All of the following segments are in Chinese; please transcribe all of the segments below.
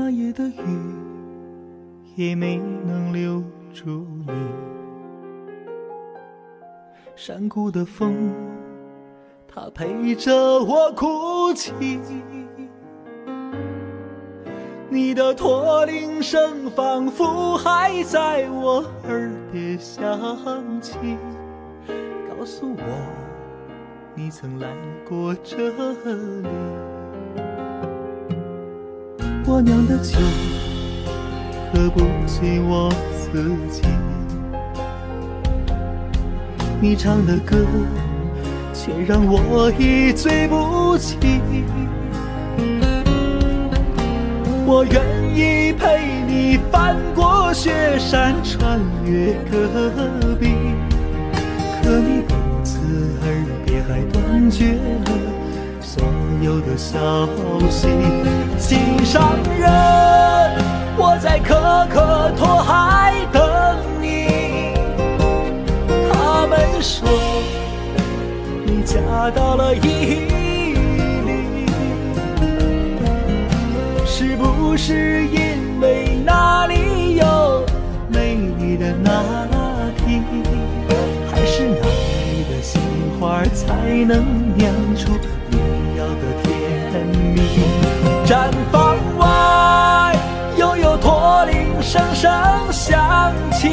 那夜的雨也没能留住你，山谷的风它陪着我哭泣，你的驼铃声仿佛还在我耳边响起，告诉我你曾来过这里。我酿的酒喝不醉我自己，你唱的歌却让我一醉不起，我愿意陪你翻过雪山，穿越戈壁，可你不辞而别，还断绝了所有的消息。心上人，我在可可托海等你，他们说你嫁到了伊犁，是不是因为那里有美丽的那拉提，还是那里的杏花才能酿出你要的甜蜜？毡房外又有驼铃声声响起，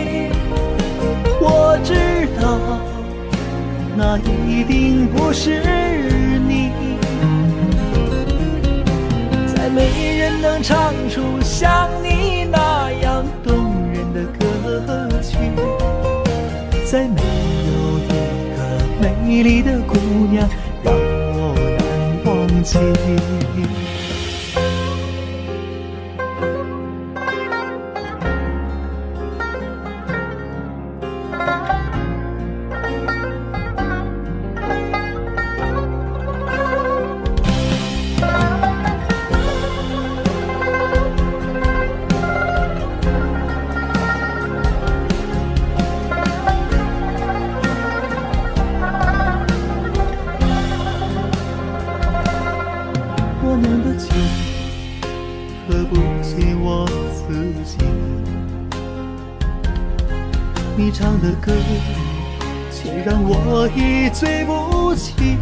我知道那一定不是你，再没人能唱出像你那样动人的歌曲，再没有一个美丽的姑娘让我难忘记。我酿的酒喝不醉我自己，你唱的歌却让我一醉不起，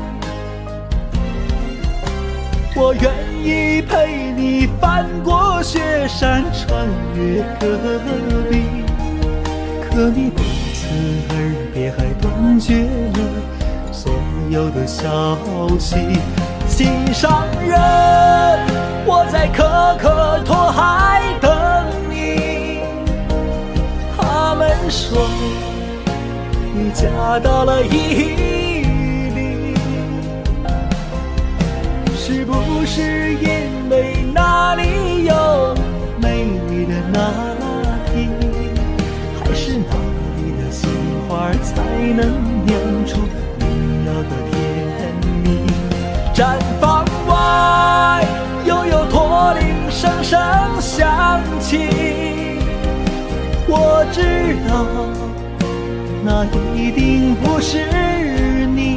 我愿意陪你翻过雪山，穿越戈壁，可你不辞而别，还断绝了所有的消息。心上人，我在可可托海等你，他们说你嫁到了伊犁，是不是因为那里有美丽的那拉提，还是那里的杏花才能酿出你要的甜蜜？毡房外又有驼铃声声响起，我知道那一定不是你，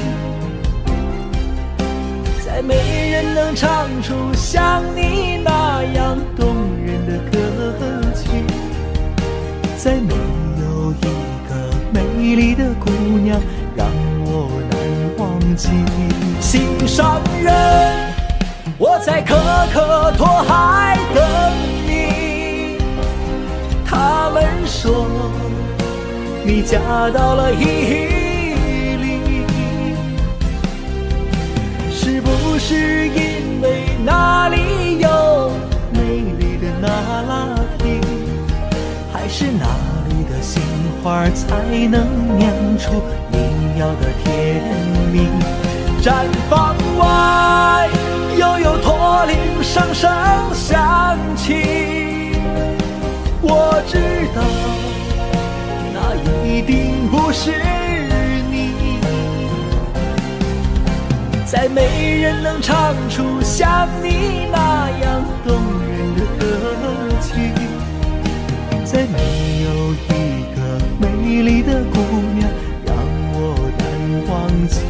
再没人能唱出像你那样动人的歌曲，再没有一个美丽的姑娘让我难忘记。心上人，我在可可托海等你，他们说你嫁到了伊犁，是不是因为那里有美丽的那拉提，还是那里的杏花才能酿出你要的甜蜜？毡房外又有驼铃声声响起，我知道那一定不是你，再没人能唱出像你那样动人的歌曲，再没有一个美丽的姑娘让我难忘记。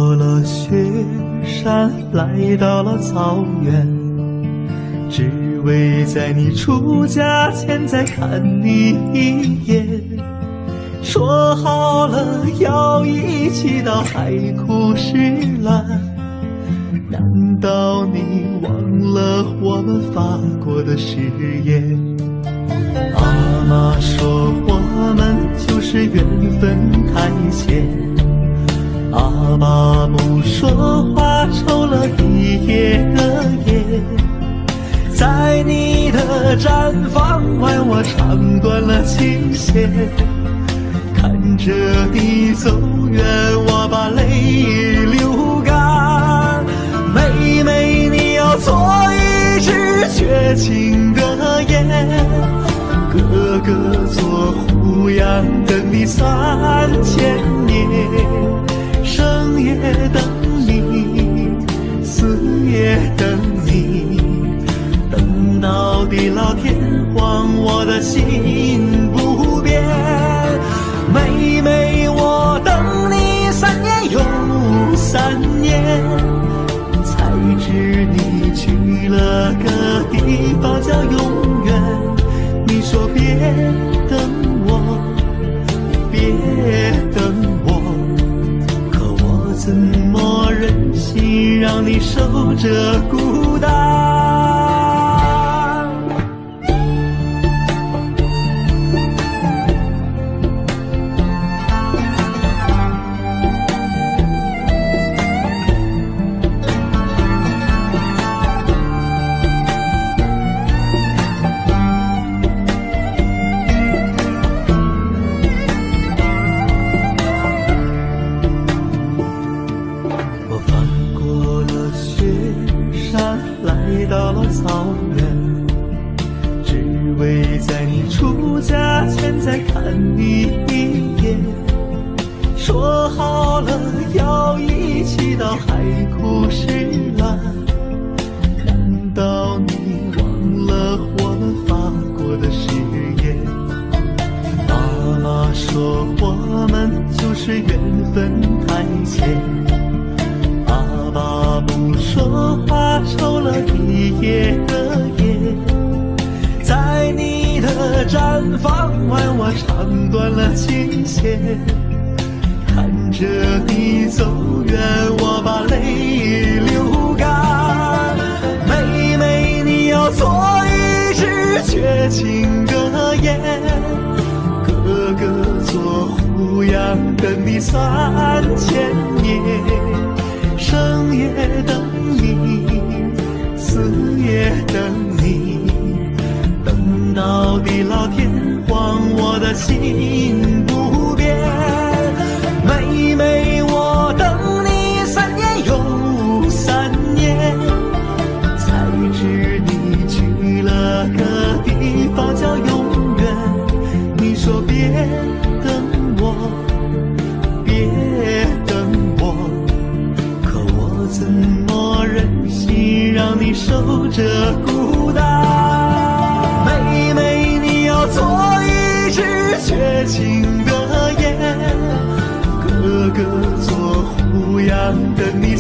过了雪山，来到了草原，只为在你出嫁前再看你一眼。说好了要一起到海枯石烂，难道你忘了我们发过的誓言？阿妈说我们就是缘分太浅，阿爸不说话抽了一夜的烟，在你的毡房外我唱断了琴弦，看着你走远我把泪流干。妹妹你要做一只绝情的雁，哥哥做胡杨等你3000年，生也等你，死也等你，等到地老天荒我的心不变。妹妹我等你3年又3年，才知你去了个地方叫永远。你说别等我，别等我，可我怎么忍心让你守着孤单？来到了草原，只为在你出嫁前再看你一眼。说好了要一起到海枯石烂，难道你忘了我们发过的誓言？妈妈说我们就是缘分太浅，阿爸不说话抽了一夜的烟，在你的毡房外我唱断了琴弦，看着你走远我把泪流干。妹妹你要做一只绝情的雁，哥哥做胡杨等你3000年，生也等你，死也等你，等到地老天荒我的心不变。妹妹我等你3年又3年，才知你去了个地方叫永远。你说别等我，别等我，可我怎么忍心让你守着孤单？妹妹你要做一只绝情的雁，哥哥做胡杨等你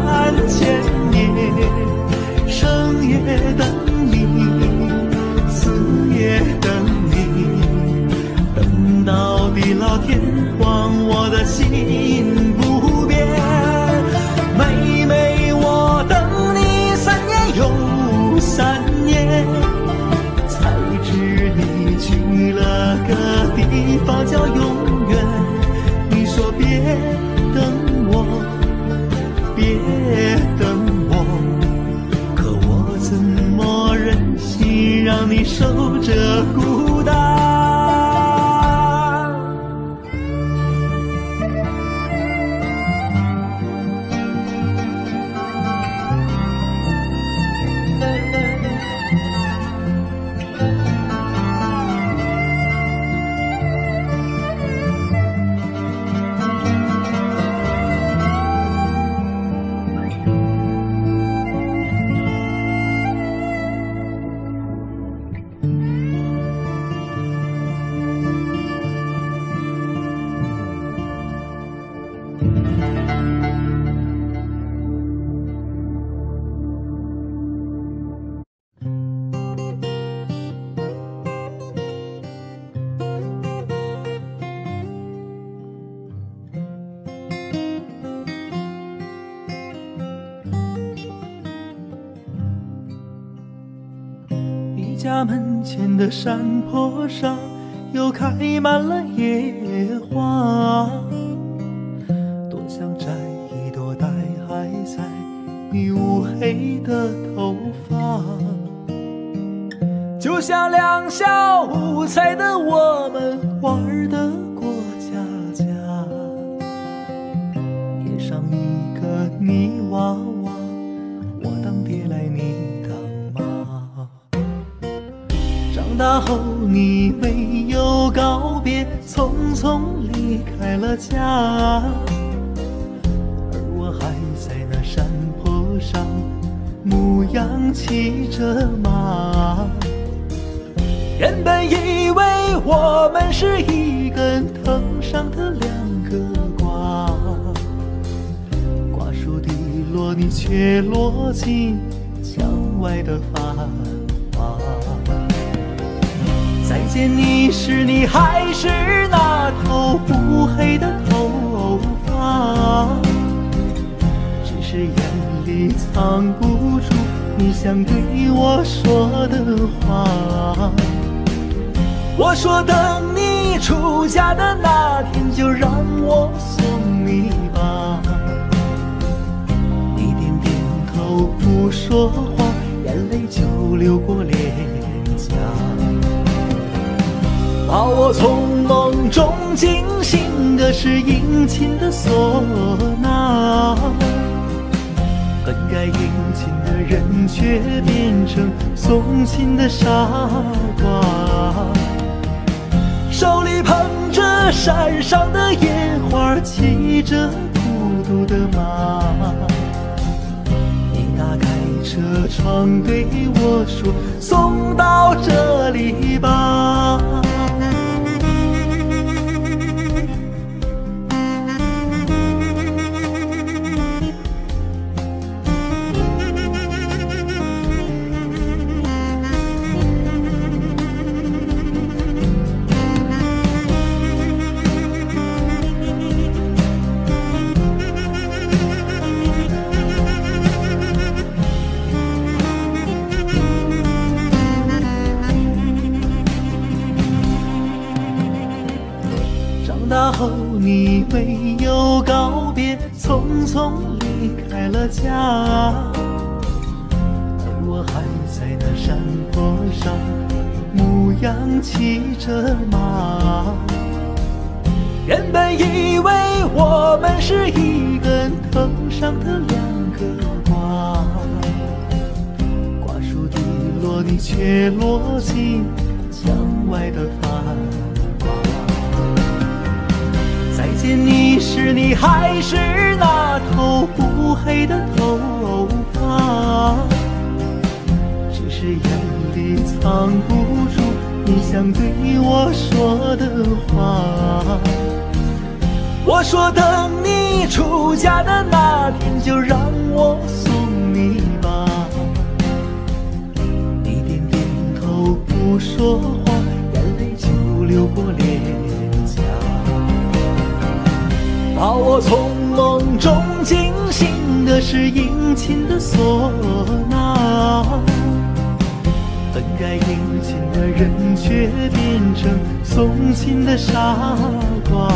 3000年，生也等你，死也等你，等到地老天荒我的心不变。妹妹我等你3年又3年，才知你去了个地方叫永远。你说别等我，别等我，可我怎么忍心让你守着孤单？ 家门前的山坡上，又开满了野花，多想摘一朵戴还在你乌黑的头发。就像两小无猜的我们玩得过家家，贴上一个泥娃娃，我当爹来你当妈。长大后你没有告别，匆匆离开了家，而我还在那山坡上牧羊骑着马。原本以为我们是一根藤上的两个瓜，瓜熟蒂落，你却落进墙外的繁华。再见你时，你还是那头乌黑的头发，只是眼里藏不住你想对我说的话。我说等你出嫁的那天，就让我送你吧。你点点头不说话，眼泪就流过脸颊。把我从梦中惊醒的是殷勤的唢呐，本该殷勤的人却变成送亲的傻瓜。手里捧着山上的野花，骑着孤独的马。你打开车窗对我说，送到这里吧。长大后你没有告别，匆匆离开了家，而我还在那山坡上牧羊骑着马。原本以为我们是一根藤上的两个瓜，瓜熟蒂落，你却落进墙外的繁华。再见你时，你还是那头乌黑的头发，只是眼里藏不住你想对我说的话。我说等你出嫁的那天，就让我送你吧。你点点头不说话，眼泪就流过脸颊。把我从梦中惊醒的是殷勤的唢呐，本该殷勤的人却变成送亲的傻瓜。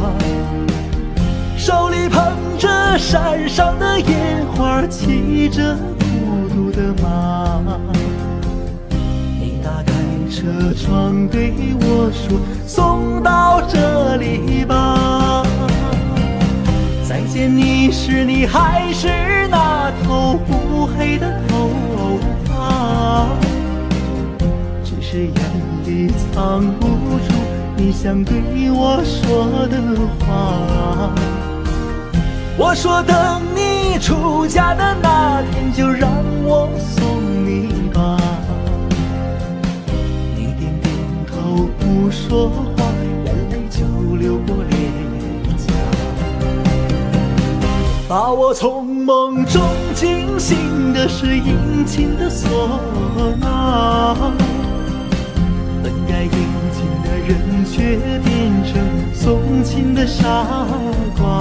手里捧着山上的野花，骑着孤独的马。你打开车窗对我说，送到这里吧。再见你时，你还是那头乌黑的头发，只是眼里藏不住你想对我说的话。我说等你出嫁的那天，就让我送你吧。你点点头不说话，眼泪就流过脸颊。把我从梦中惊醒的是殷勤的唢呐，本该殷勤的人却变成送亲的傻瓜。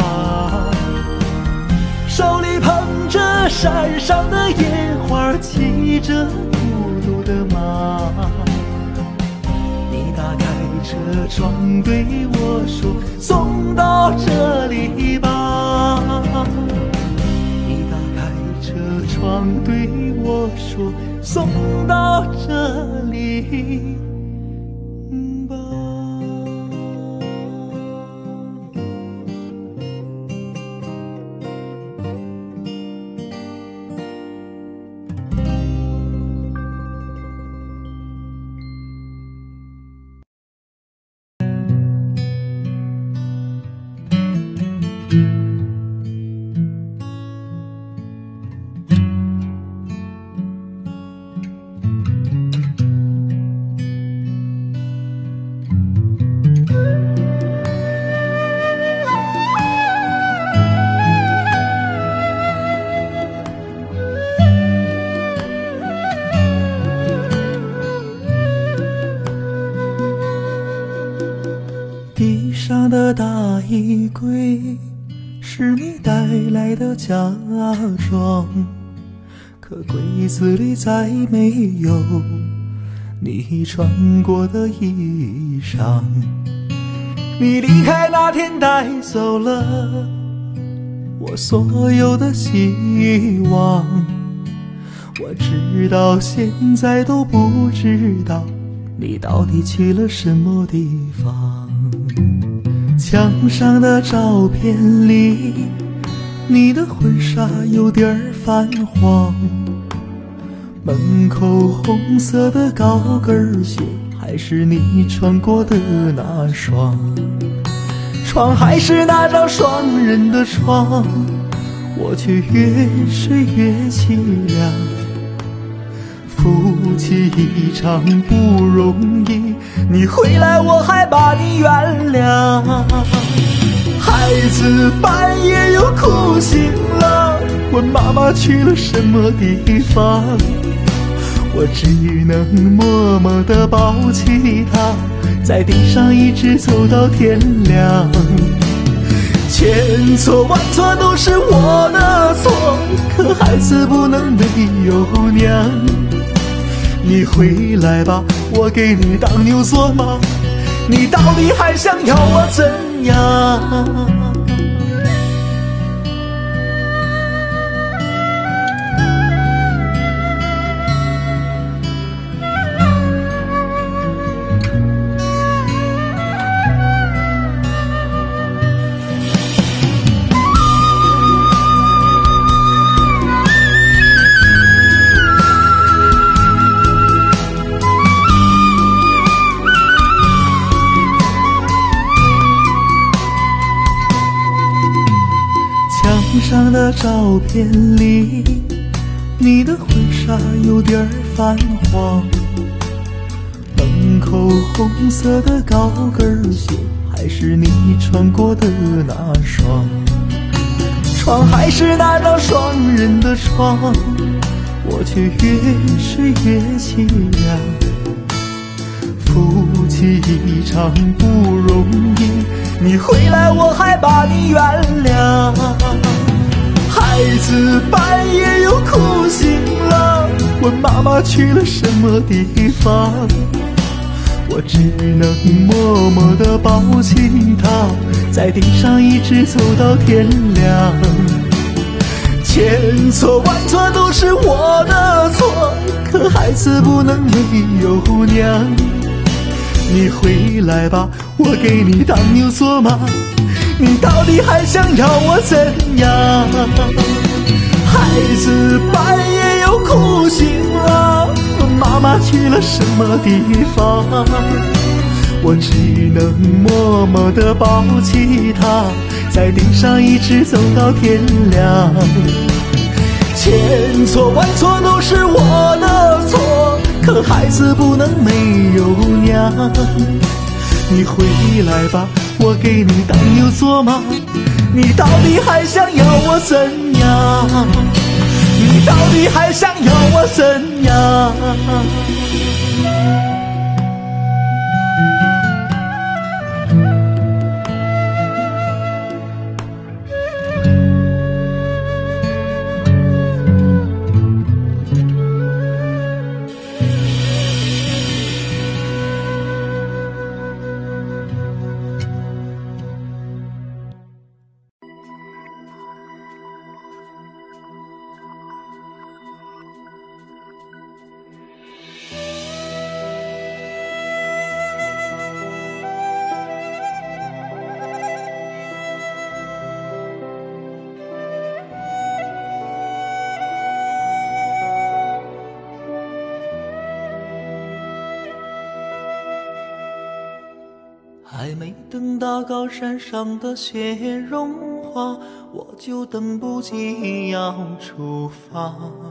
手里捧着山上的野花，骑着孤独的吗？你打开车窗对我说，送到这里吧。你打开车窗对我说，送到这里吧。地上的大衣柜是你带来的嫁妆，可柜子里再没有你穿过的衣裳。你离开那天带走了我所有的希望，我直到现在都不知道你到底去了什么地方。墙上的照片里，你的婚纱有点泛黄，门口红色的高跟鞋还是你穿过的那双，床还是那张双人的床，我却越睡越凄凉。夫妻一场不容易，你回来我还把你原谅。孩子半夜又哭醒了，问妈妈去了什么地方，我只能默默地抱起她，在地上一直走到天亮。千错万错都是我的错，可孩子不能没有娘。你回来吧，我给你当牛做马，你到底还想要我怎样？上的照片里，你的婚纱有点泛黄，门口红色的高跟鞋还是你穿过的那双，床还是那张双人的床，我却越睡越凄凉。夫妻一场不容易，你回来我还把你原谅。孩子半夜又哭醒了，问妈妈去了什么地方，我只能默默地抱起她，在地上一直走到天亮。千错万错都是我的错，可孩子不能没有娘。你回来吧，我给你当牛做马，你到底还想要我怎样？孩子半夜又哭醒了，问妈妈去了什么地方，我只能默默地抱起她，在地上一直走到天亮。千错万错都是我的错，可孩子不能没有娘。你回来吧，我给你当牛做马，你到底还想要我怎样？你到底还想要我怎样？ 还没等到高山上的雪融化，我就等不及要出发。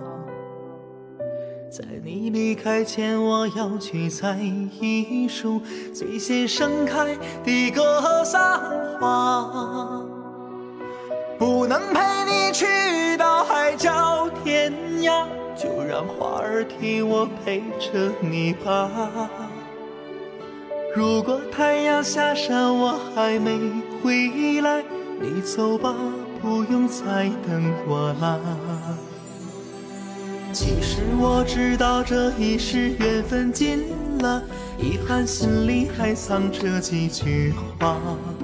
在你离开前，我要去采一束最先盛开的格桑花，不能陪你去到海角天涯，就让花儿替我陪着你吧。如果太阳下山我还没回来，你走吧，不用再等我啦。其实我知道这已是缘分尽了，遗憾心里还藏着几句话。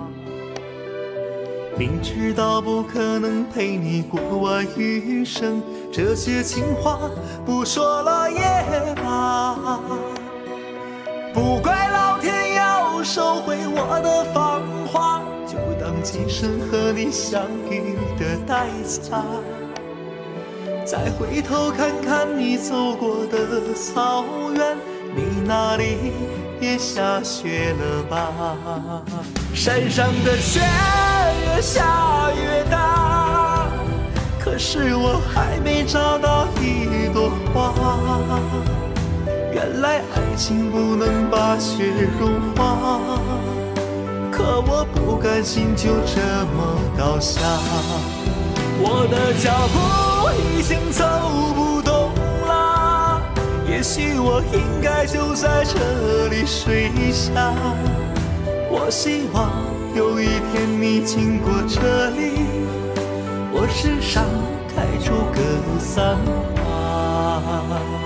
明知道不可能陪你过完余生，这些情话不说了也罢。不怪老天要收回我的芳华，就当今生和你相遇的代价。再回头看看你走过的草原，你那里也下雪了吧？山上的雪越下越大，可是我还没找到一朵花。原来爱情不能把雪融化，可我不甘心就这么倒下。我的脚步已经走不动了，也许我应该就在这里睡下。我希望有一天你经过这里，我身上开出格桑花。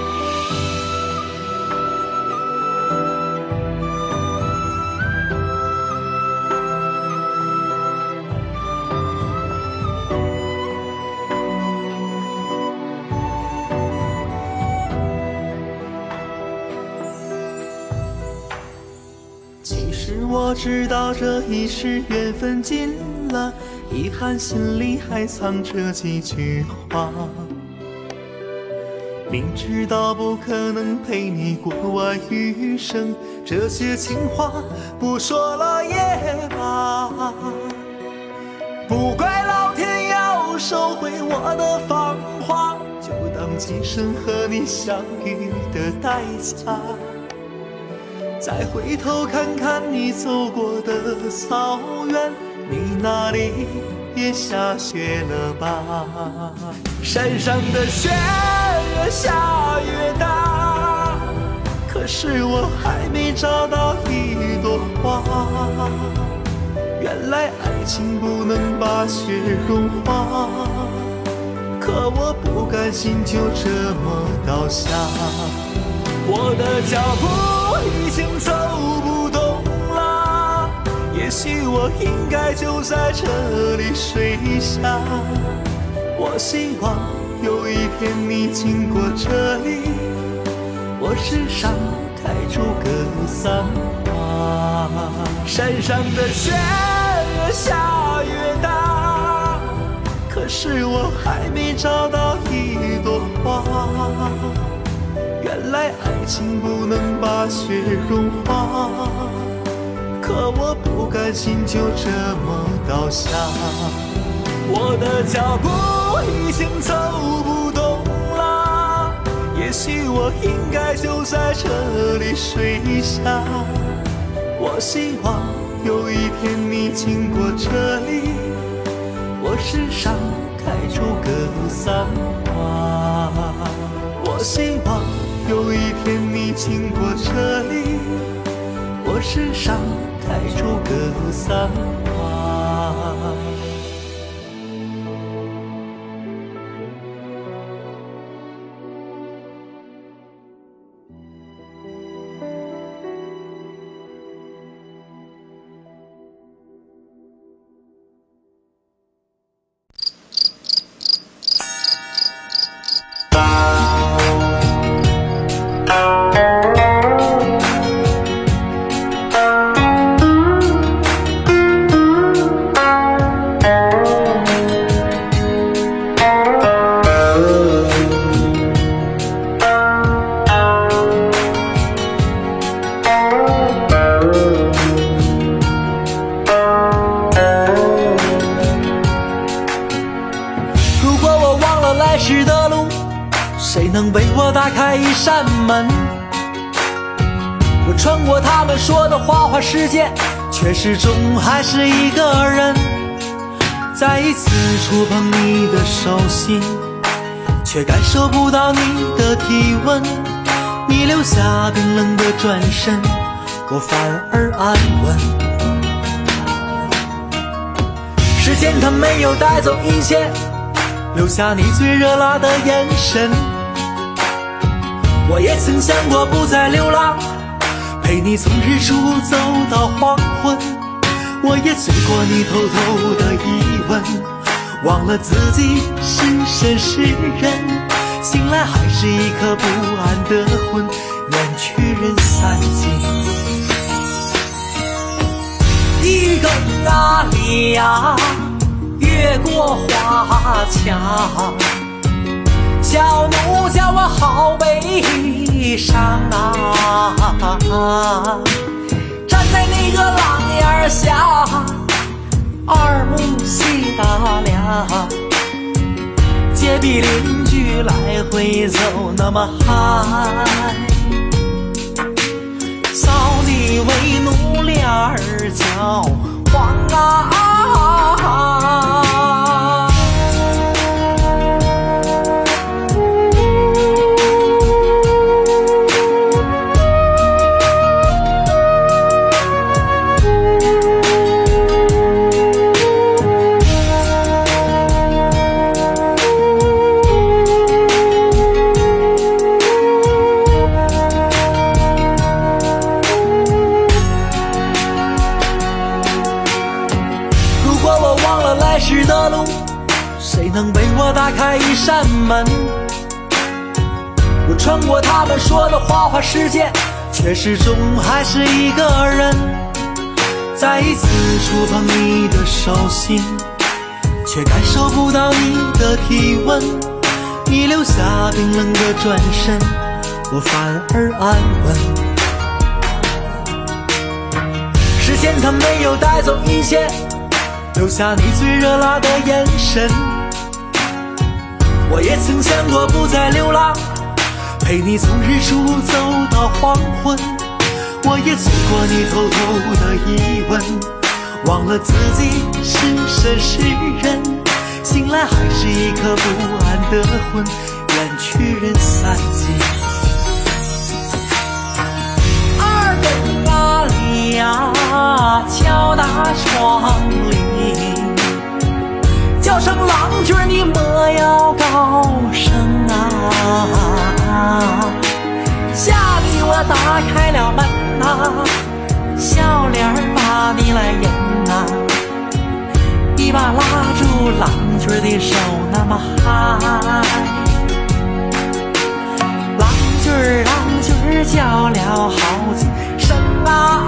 我知道这已是缘分尽了，遗憾心里还藏着几句话。明知道不可能陪你过完余生，这些情话不说了也罢。不怪老天要收回我的芳华，就当今生和你相遇的代价。再回头看看你走过的草原，你那里也下雪了吧？山上的雪越下越大，可是我还没找到一朵花。原来爱情不能把雪融化，可我不甘心就这么倒下。我的脚步已经走不动了，也许我应该就在这里睡下。我希望有一天你经过这里，我身上开出格桑花。山上的雪越下越大，可是我还没找到一朵花。原来爱情不能把雪融化，可我不甘心就这么倒下。我的脚步已经走不动了，也许我应该就在这里睡下。我希望有一天你经过这里，我身上开出格桑花。我希望有一天你经过这里，我身上开出格桑花。 了来时的路，谁能为我打开一扇门？我穿过他们说的花花世界，却始终还是一个人。再一次触碰你的手心，却感受不到你的体温。你留下冰冷的转身，我反而安稳。时间它没有带走一切，留下你最热辣的眼神。我也曾想过不再流浪，陪你从日出走到黄昏。我也醉过你偷偷的疑问，忘了自己是神是人，醒来还是一颗不安的魂，远去人散尽。一更啊里呀，越过花墙，小奴叫我好悲伤啊，站在那个廊檐下，二目细打量，隔壁邻居来回走那么嗨，扫地为奴脸儿焦黄啊。来时的路，谁能为我打开一扇门？我穿过他们说的花花世界，却始终还是一个人。再一次触碰你的手心，却感受不到你的体温。你留下冰冷的转身，我反而安稳。时间它没有带走一切，留下你最热辣的眼神。我也曾想过不再流浪，陪你从日出走到黄昏。我也醉过你偷偷的疑问，忘了自己是神是人，醒来还是一颗不安的魂，远去人散尽。二更啊里呀，敲打窗棂，叫声郎君你莫要高声啊。下里我打开了门啊，笑脸把你来迎啊，一把拉住郎君的手那么嗨，郎君叫了好几声啊。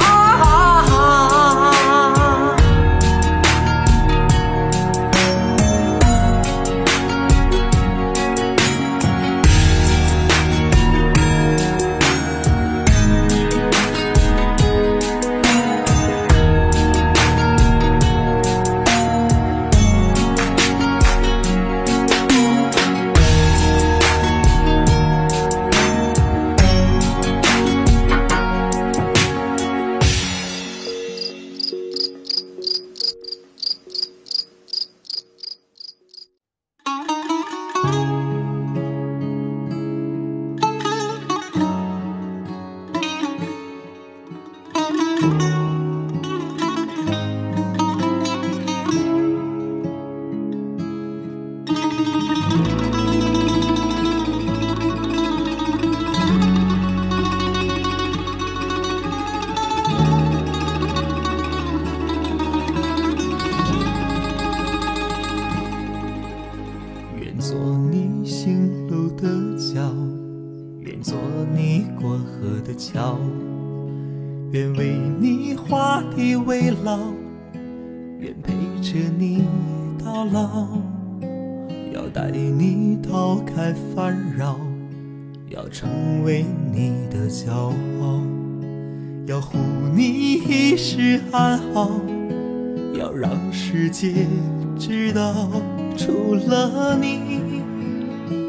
愿为你画地为牢，愿陪着你到老，要带你逃开烦扰，要成为你的骄傲，要护你一世安好，要让世界知道除了你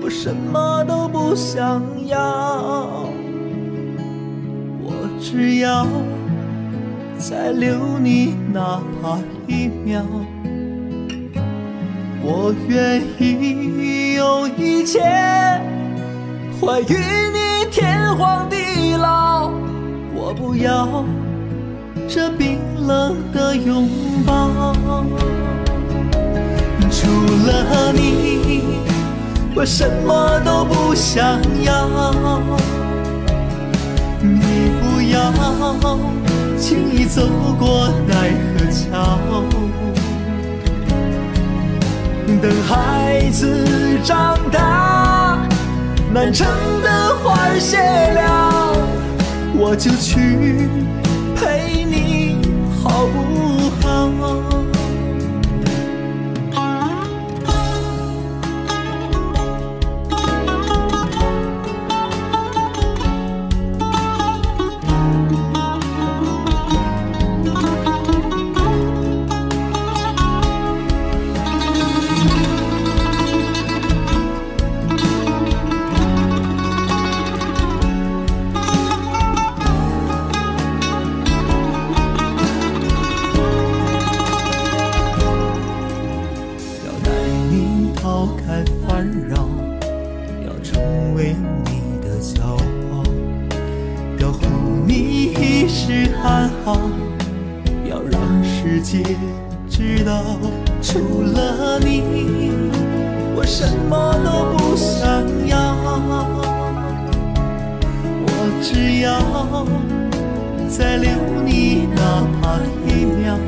我什么都不想要，我只要再留你哪怕1秒。我愿意用一切换与你天荒地老，我不要这冰冷的拥抱。除了你，我什么都不想要。你不要轻易走过奈何桥，等孩子长大，难成的花谢了，我就去陪你，好不好？要让世界知道，除了你，我什么都不想要。我只要再留你哪怕1秒，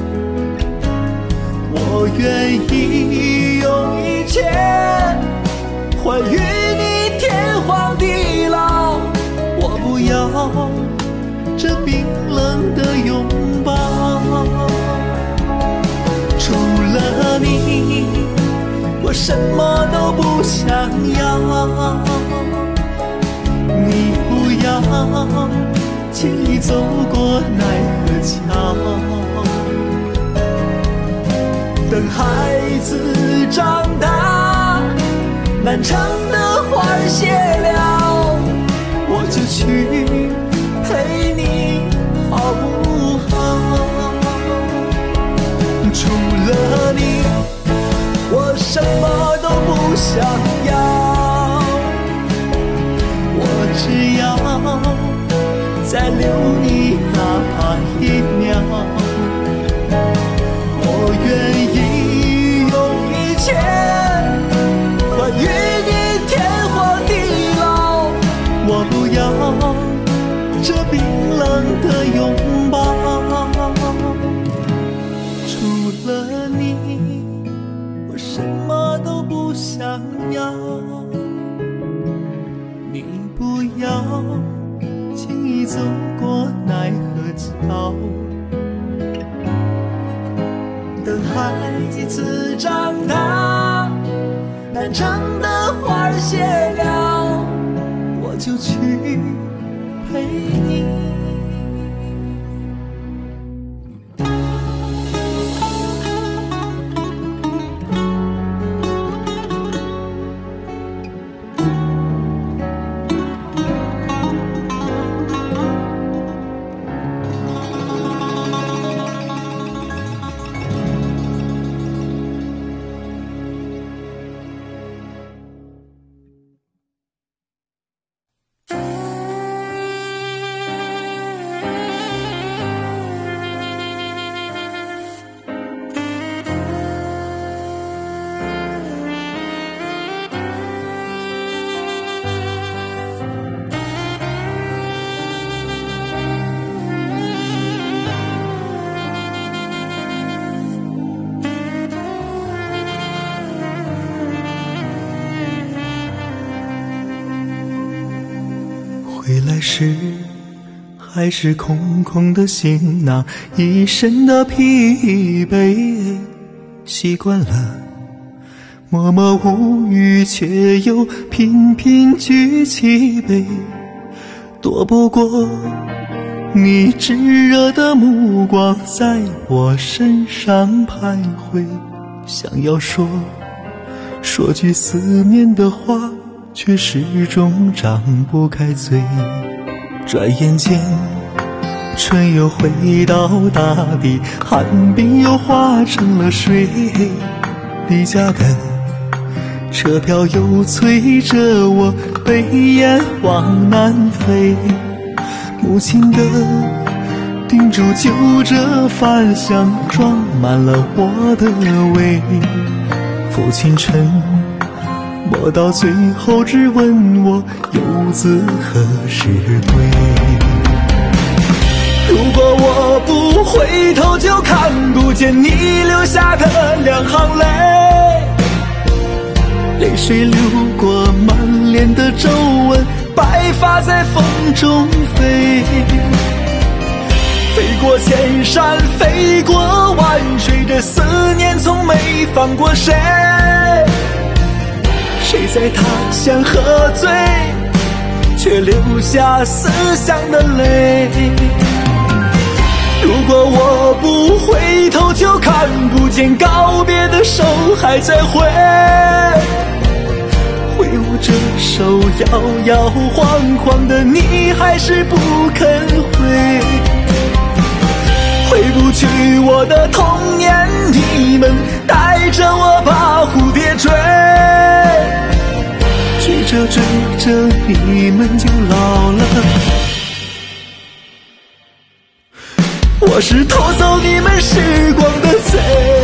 我愿意用一切换与你天荒地老，我不要这冰冷的拥抱。除了你，我什么都不想要。你不要轻易走过奈何桥，等孩子长大，难成的花谢了，我就去陪你，好不好？除了你，我什么都不想要。我只要再留你哪怕1秒，我愿意用一切换与你天荒地老，我不要这冰冷的拥抱。除了你，我什么都不想要。你不要轻易走过奈何桥，等孩子长大，难成的花谢了，我就去陪你。回来时还是空空的行囊，一身的疲惫，习惯了默默无语，却又频频举起杯，躲不过你炙热的目光在我身上徘徊，想要说说句思念的话，却始终张不开嘴。转眼间春又回到大地，寒冰又化成了水。离家的车票又催着我背雁往南飞。母亲的叮嘱就这饭香装满了我的胃。父亲沉默到最后只问我游子何时归。如果我不回头，就看不见你流下的两行泪，泪水流过满脸的皱纹，白发在风中飞。飞过千山，飞过万水，这思念从没放过谁。谁在他乡喝醉，却留下思乡的泪。如果我不回头，就看不见告别的手还在挥。挥舞着手摇摇晃晃的你还是不肯回。回不去我的童年，你们带着我把蝴蝶追。追着追着你们就老了，我是偷走你们时光的贼。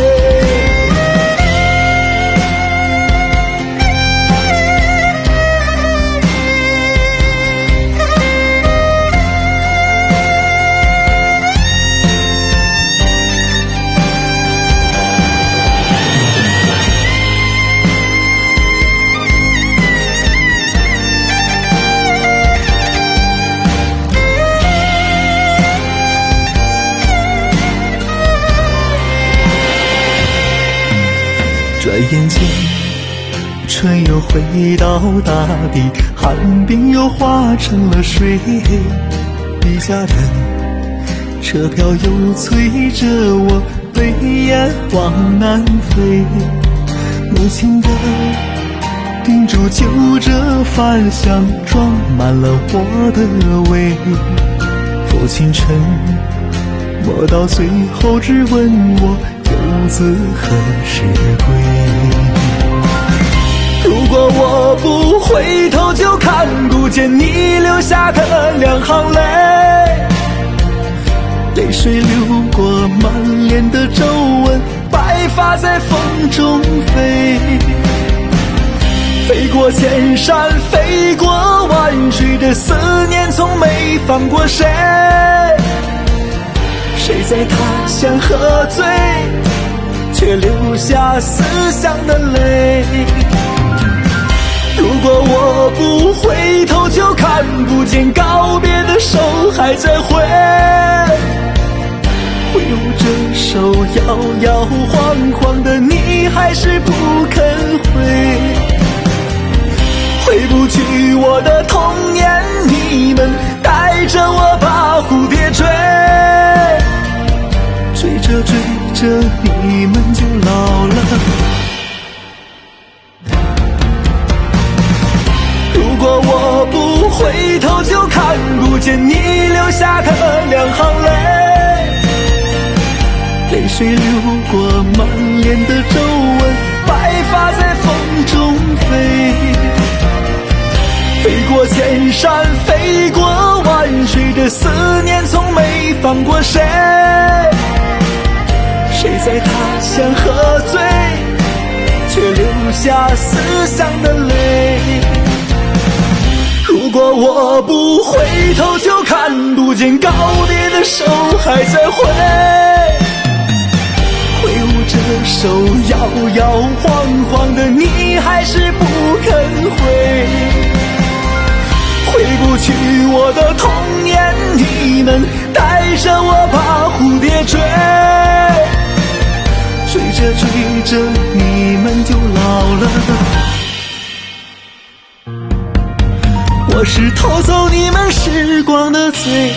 转眼间春又回到大地，寒冰又化成了水。离家的车票又催着我背雁往南飞。母亲的叮嘱就这饭香装满了我的胃。父亲沉默到最后只问我游子何时归。如果我不回头，就看不见你流下的两行泪，泪水流过满脸的皱纹，白发在风中飞。飞过千山，飞过万水，这思念从没放过谁。谁在他乡喝醉，却留下思乡的泪。如果我不回头，就看不见告别的手还在挥。挥舞着手摇摇晃晃的你还是不肯回。回不去我的童年，你们带着我把蝴蝶追。追着追着你们就老了。如果我不回头，就看不见你流下的两行泪，泪水流过满脸的皱纹，白发在风中飞。飞过千山，飞过万水，这思念从没放过谁。谁在他乡喝醉，却留下思乡的泪。如果我不回头，就看不见告别的手还在挥。挥舞着手摇摇晃晃的你还是不肯回。回不去我的童年，你们带着我把蝴蝶追。追着追着你们就老了，我是偷走你们时光的贼。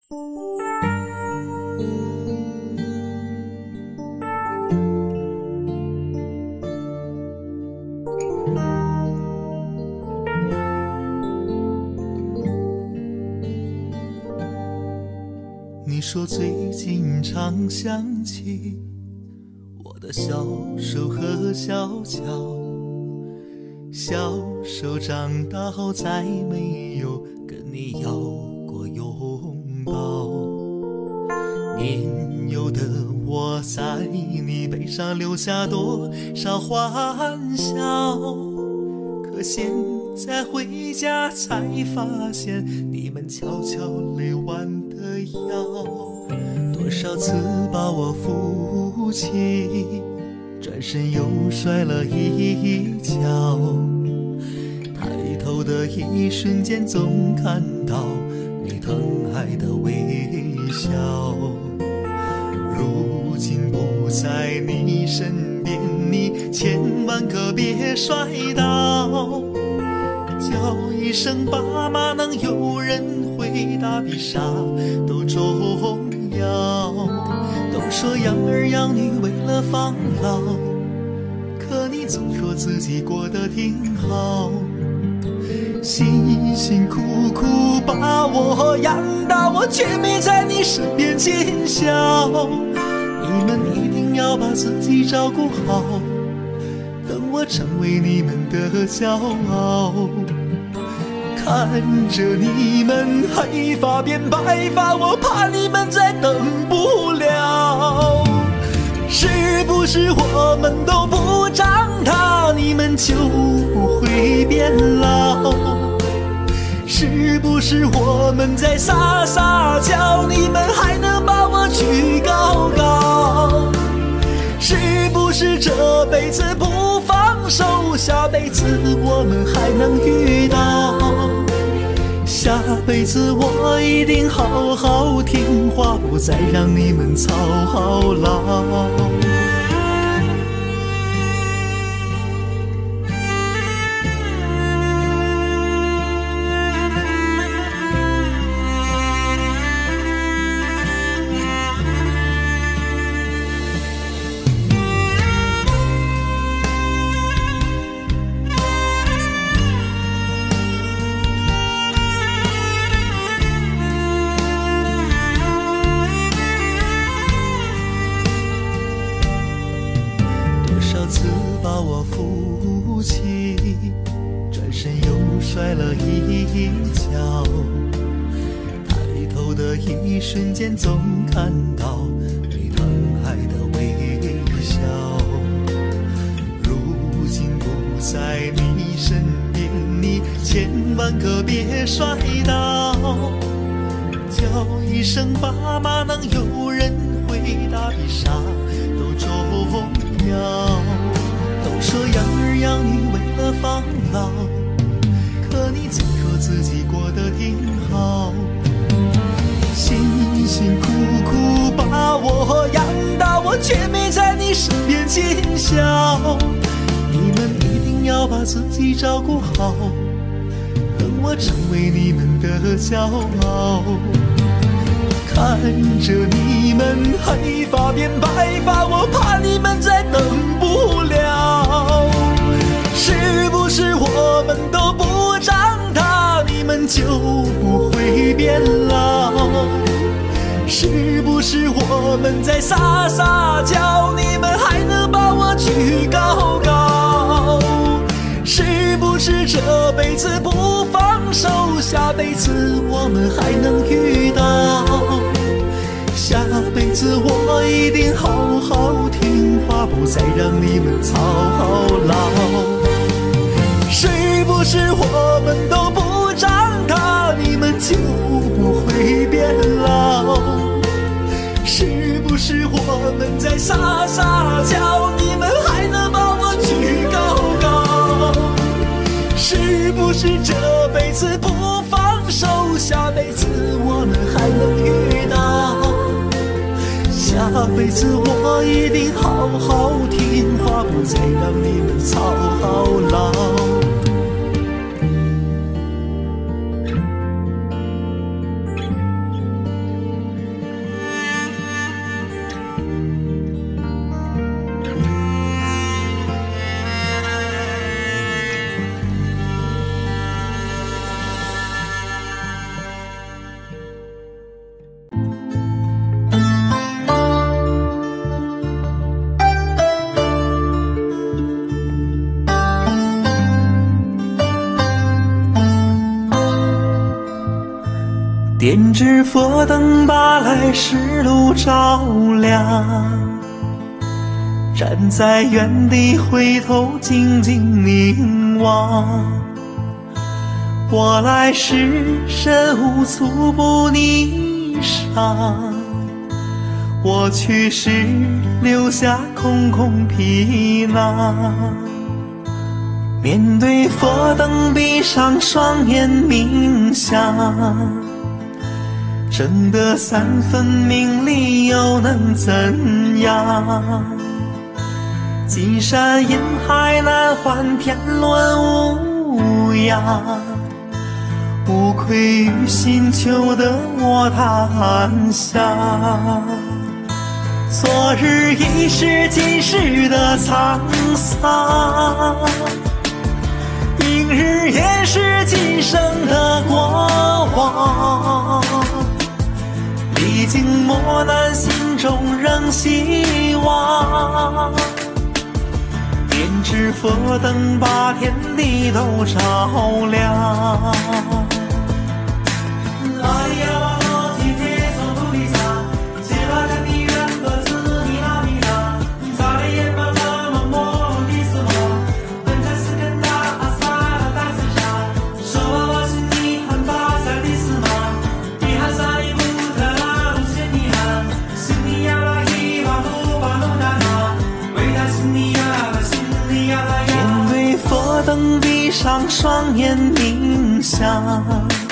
你说最近常想起我的小手和小脚，小手长大后再没有跟你要过拥抱，年幼的我在你背上留下多少欢笑，可现在回家才发现你们悄悄累弯的腰，多少次把我扶起，转身又摔了一跤，抬头的一瞬间总看到你疼爱的微笑，如今不在你身边，你千万可别摔倒，叫一声爸妈能有人回答比啥都重要，都说养儿养女为了防老，可你总说自己过得挺好，辛辛苦苦把我养大，我却没在你身边尽孝，你们一定要把自己照顾好，等我成为你们的骄傲，看着你们黑发变白发，我怕你们再等不了，是不是我们都不长大，你们就不会变老，是不是我们在撒撒娇，你们还能把我举高高，是不是这辈子不放手，下辈子我们还能遇到，下辈子我一定好好听话，不再让你们操劳。把我扶起，转身又摔了一跤，抬头的一瞬间总看到你疼爱的微笑，如今不在你身边，你千万可别摔倒，叫一声爸妈能有人回答比啥都重要，都说养儿养女为了防老，可你总说自己过得挺好，辛辛苦苦把我养大，我却没在你身边尽孝，你们一定要把自己照顾好，等我成为你们的骄傲，看着你们黑发变白发，我怕你们再等不了，是不是我们都不长大，你们就不会变老，是不是我们在撒撒娇，你们还能把我举高高，是不是这辈子不放手，下辈子我们还能遇到，下辈子我一定好好听话，不再让你们操劳，是不是我们都不长大，你们就不会变老，是不是我们在撒撒娇，你们还能把我举高高，是不是这辈子不放手，下辈子我们还能遇到，下辈子我一定好好听话，不再让你们操劳。 点支佛灯，把来时路照亮。站在原地，回头静静凝望。我来时身无足不霓裳，我去时留下空空皮囊。面对佛灯，闭上双眼冥想，争得三分名利又能怎样？金山银海难还天伦无恙，无愧于心，求得我檀香。昨日已是今世的沧桑，明日也是今生的过往。历经磨难，心中仍希望。点支佛灯，把天地都照亮。灯闭上双眼冥想，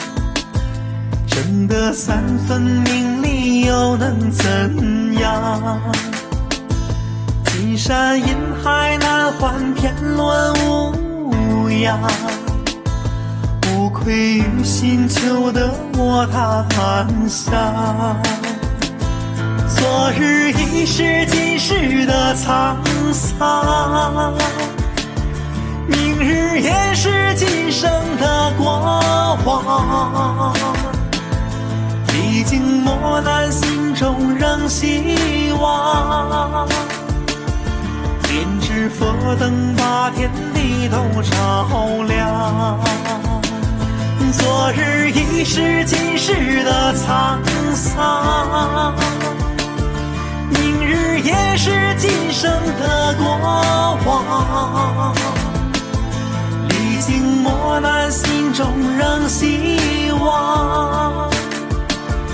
争得三分名利又能怎样？金山银海难还天伦无恙，无愧于心，求得我檀香。昨日已是今世的沧桑，明日也是今生的过往。历经磨难，心中仍希望。点支佛灯，把天地都照亮。昨日已是今世的沧桑，明日也是今生的过往。历经磨难，心中仍希望。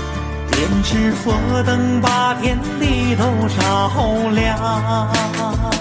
点支佛灯，把天地都照亮。